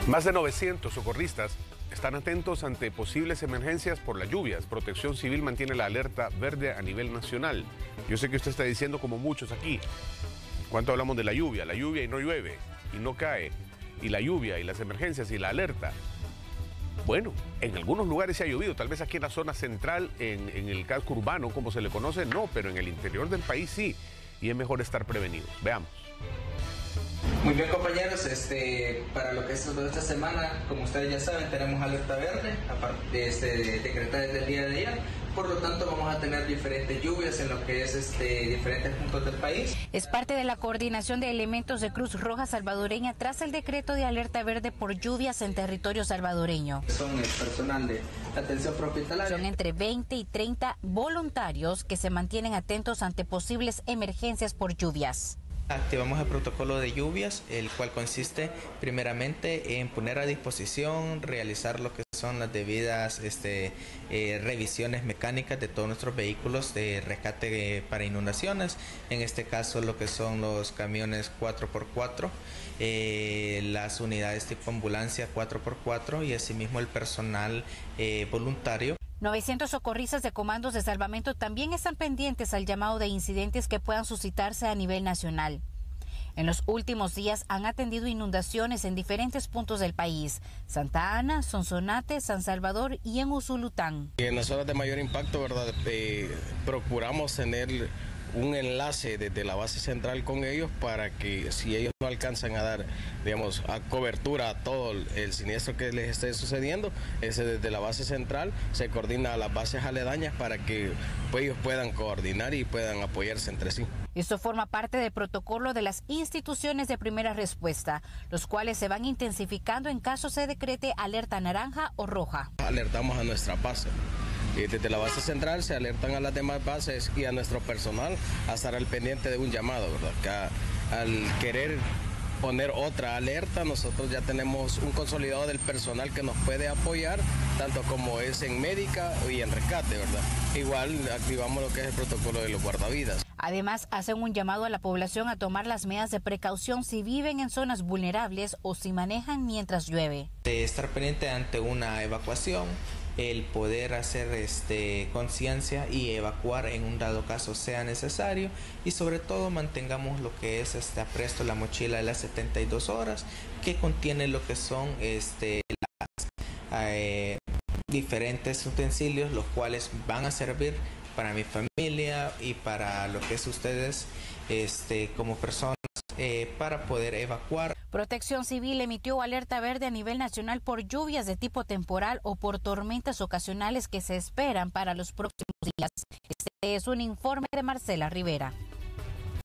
Más de 900 socorristas están atentos ante posibles emergencias por las lluvias. Protección Civil mantiene la alerta verde a nivel nacional. Yo sé que usted está diciendo, como muchos aquí, ¿cuánto hablamos de la lluvia y no llueve, y no cae, y la lluvia, y las emergencias, y la alerta? Bueno, en algunos lugares se ha llovido, tal vez aquí en la zona central, en el casco urbano, como se le conoce, no, pero en el interior del país sí, y es mejor estar prevenidos. Veamos. Muy bien, compañeros, para lo que es esta semana, como ustedes ya saben, tenemos alerta verde, aparte decretada desde el día de ayer. Por lo tanto, vamos a tener diferentes lluvias en lo que es diferentes puntos del país. Es parte de la coordinación de elementos de Cruz Roja Salvadoreña tras el decreto de alerta verde por lluvias en territorio salvadoreño. Son el personal de atención prehospitalaria. Son entre 20 y 30 voluntarios que se mantienen atentos ante posibles emergencias por lluvias. Activamos el protocolo de lluvias, el cual consiste primeramente en poner a disposición, realizar lo que son las debidas revisiones mecánicas de todos nuestros vehículos de rescate para inundaciones, en este caso lo que son los camiones 4x4, las unidades tipo ambulancia 4x4 y asimismo el personal voluntario. 900 socorristas de comandos de salvamento también están pendientes al llamado de incidentes que puedan suscitarse a nivel nacional. En los últimos días han atendido inundaciones en diferentes puntos del país: Santa Ana, Sonsonate, San Salvador y en Usulután. En las zonas de mayor impacto, ¿verdad? Procuramos tener un enlace desde la base central con ellos para que si ellos no alcanzan a dar, digamos, a cobertura a todo el siniestro que les esté sucediendo, desde la base central se coordina a las bases aledañas para que pues, ellos puedan coordinar y puedan apoyarse entre sí. Esto forma parte del protocolo de las instituciones de primera respuesta, los cuales se van intensificando en caso se decrete alerta naranja o roja. Alertamos a nuestra base. Desde la base central se alertan a las demás bases y a nuestro personal a estar al pendiente de un llamado, ¿verdad? Que al querer poner otra alerta, nosotros ya tenemos un consolidado del personal que nos puede apoyar, tanto como es en médica y en rescate, ¿verdad? Igual activamos lo que es el protocolo de los guardavidas. Además, hacen un llamado a la población a tomar las medidas de precaución si viven en zonas vulnerables o si manejan mientras llueve. De estar pendiente ante una evacuación, el poder hacer conciencia y evacuar en un dado caso sea necesario, y sobre todo mantengamos lo que es apresto la mochila de las 72 horas que contiene lo que son diferentes utensilios, los cuales van a servir para mi familia y para lo que es ustedes como personas para poder evacuar. Protección Civil emitió alerta verde a nivel nacional por lluvias de tipo temporal o por tormentas ocasionales que se esperan para los próximos días. Este es un informe de Marcela Rivera.